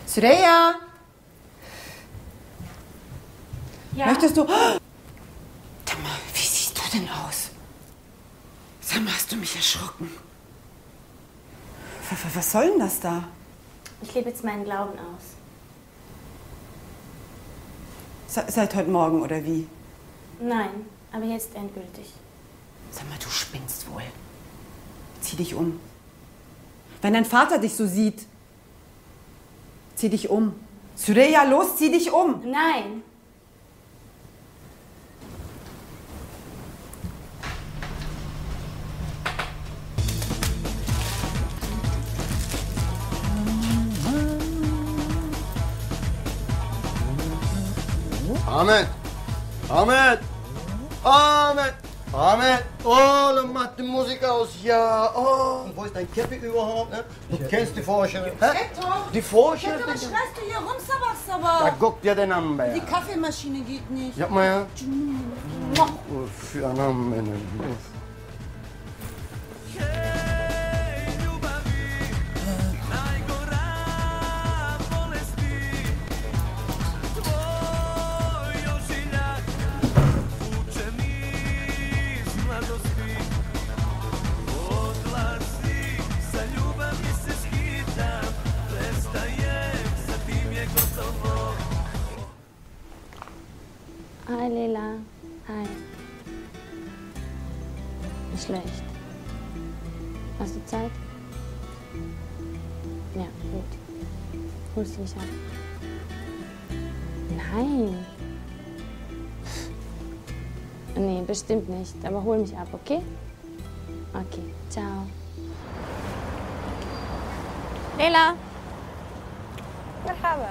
Süreyya! Ja? Möchtest du... Sag mal, wie siehst du denn aus? Sag mal, hast du mich erschrocken? Was soll denn das da? Ich lebe jetzt meinen Glauben aus. Seit heute Morgen, oder wie? Nein, aber jetzt endgültig. Sag mal, du spinnst wohl. Zieh dich um. Wenn dein Vater dich so sieht, zieh dich um. Süreyya, los, zieh dich um. Nein. Ahmet! Ahmet! Ahmet! Ahmet! Oğlum mach die Musik aus, ja! Oh, wo ist dein Käppi überhaupt? Ne? Du kennst die Vorstellung. Die Vorstellung? Was schreist du hier rum, Da Sabach? guck dir den an, Die ja. Kaffeemaschine geht nicht. Ja, mal her. Für einen Namen. Hi, Leila. Hi. Ist schlecht. Hast du Zeit? Ja, gut. Holst du mich ab? Nein. Nee, bestimmt nicht. Aber hol mich ab, okay? Okay, ciao. Leila. Merhaba.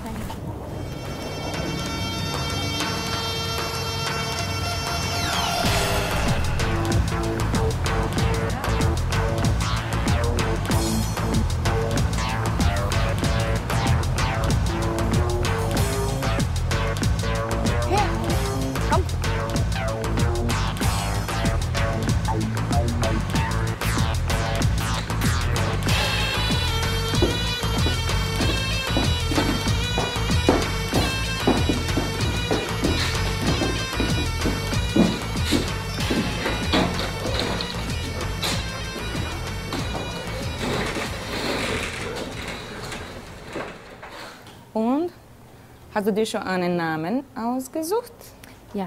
Und? Hast du dir schon einen Namen ausgesucht? Ja.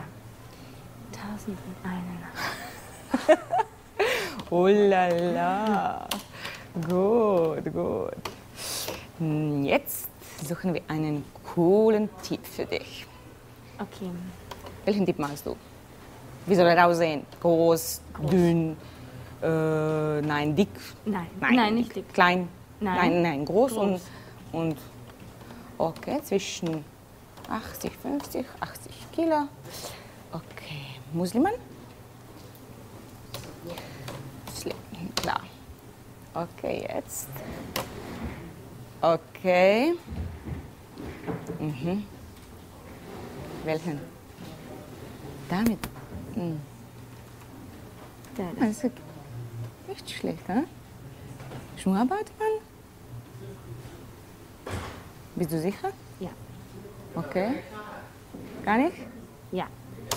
1001 Nacht. Oh la la. Gut, gut. Jetzt suchen wir einen coolen Typ für dich. Okay. Welchen Typ magst du? Wie soll er aussehen? Groß, dünn, nein, dick? Nein, nicht dick. Klein? Nein. Nein, groß, Groß. Und okay, zwischen 80, 50, 80 Kilo. Okay, Musliman? Muslim, klar. Okay, jetzt. Okay. Mhm. Welchen? Damit. Mhm. Der. Also, nicht schlecht, ne? Schnurrbartmann? Bist du sicher? Ja. Okay. Gar nicht? Ja.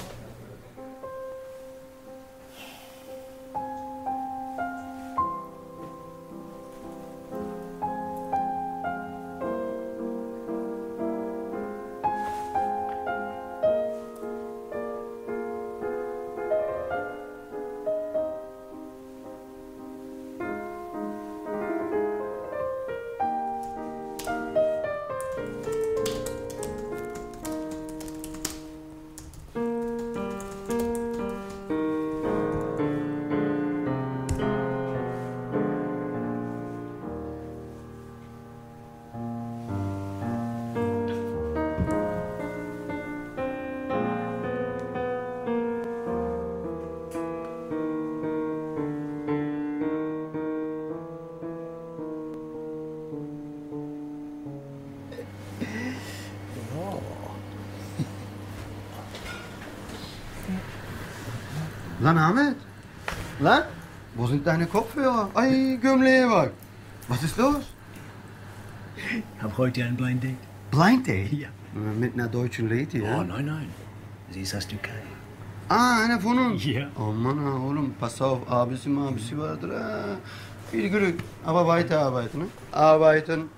Lan Ahmet? Lan? Wo sind deine Kopfhörer? Ei, Gümleber. Was ist los? Ich habe heute ein Blind Date. Blind Date? Ja. Mit einer deutschen Lady, ja? Oh, nein. Sie ist aus Türkei. Ah, einer von uns? Ja. Oh Mann, oğlum, pass auf, abisi vardır ha. Viel Glück, aber weiterarbeiten, ne? Arbeiten.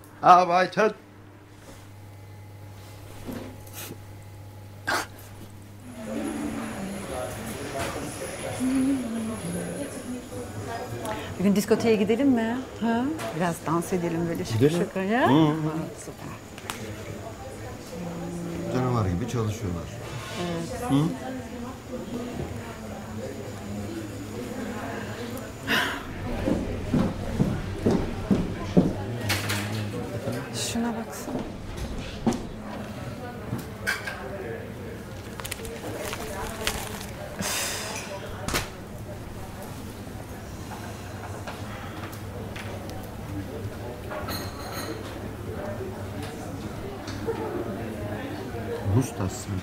Bir gün diskoteye gidelim mi? Ha? Biraz dans edelim böyle şıkır şıkır ya. Ha, süper. Canavar gibi çalışıyorlar. Şuna baksana. Muss das sein?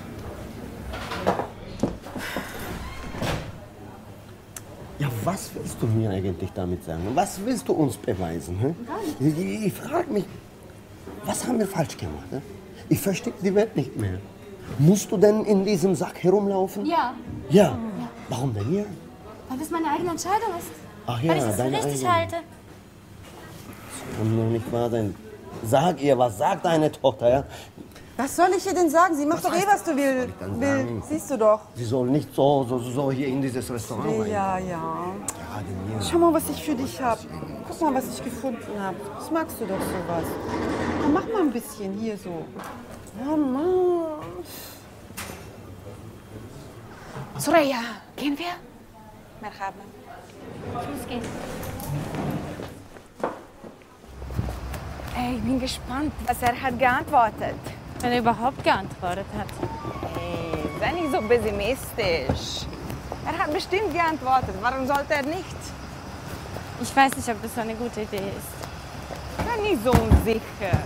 Ja, was willst du mir eigentlich damit sagen? Was willst du uns beweisen? Hä? Ich frage mich, was haben wir falsch gemacht? Hä? Ich verstehe die Welt nicht mehr. Musst du denn in diesem Sack herumlaufen? Ja, Ja. Warum denn ja? weil das meine eigene Entscheidung ist. Ach ja, Weil ich das für deine richtig eigene. halte. Kann doch nicht wahr sein. Sag ihr, was sagt deine Tochter? Ja? Was soll ich ihr denn sagen? Sie macht Was doch eh, heißt was du das? Was soll ich dann sagen? Siehst du doch. Sie soll nicht so hier in dieses Restaurant rein. Ja. Gerade mir. Schau mal, was ich für dich habe. Guck mal, was ich gefunden habe. Das magst du doch sowas. Komm, mach mal ein bisschen hier so. Oh Mann. Soraya, gehen wir? Merhaba. Ich muss gehen. Ey, ich bin gespannt, was er hat geantwortet. Wenn er überhaupt geantwortet hat. Hey, sei nicht so pessimistisch. Er hat bestimmt geantwortet. Warum sollte er nicht? Ich weiß nicht, ob das so eine gute Idee ist. Sei nicht so unsicher.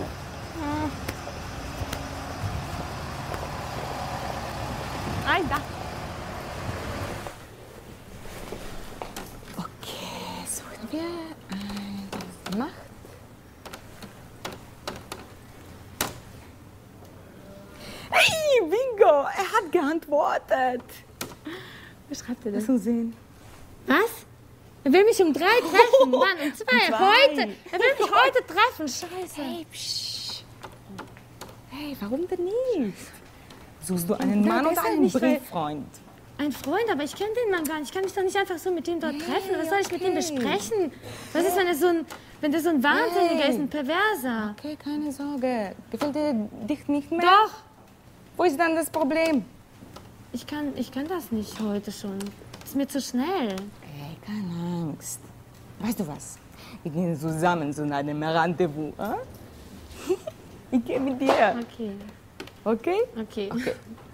Ay, da. Okay, suchen wir eine Nacht. Hey, Bingo! Er hat geantwortet. Was schreibt er denn? Lass uns sehen. Was? Er will mich um 3 treffen. Wann? Um 2? Heute? Er will mich heute treffen. Scheiße. Hey, psch. Hey, warum denn nicht? Suchst du einen Mann oder einen Brieffreund? Ein Freund, aber ich kenne den Mann gar nicht. Ich kann mich doch nicht einfach so mit dem dort treffen. Was soll ich mit dem besprechen? Was ist, wenn der so ein Wahnsinniger ist, ein Perverser? Okay, keine Sorge. Gefällt dir dich nicht mehr? Doch. Wo ist dann das Problem? Ich kann das nicht heute schon. Ist mir zu schnell. Hey, keine Angst. Weißt du was? Wir gehen zusammen zu einem Rendezvous. Ich gehe mit dir. Okay. Okay? Okay. Okay.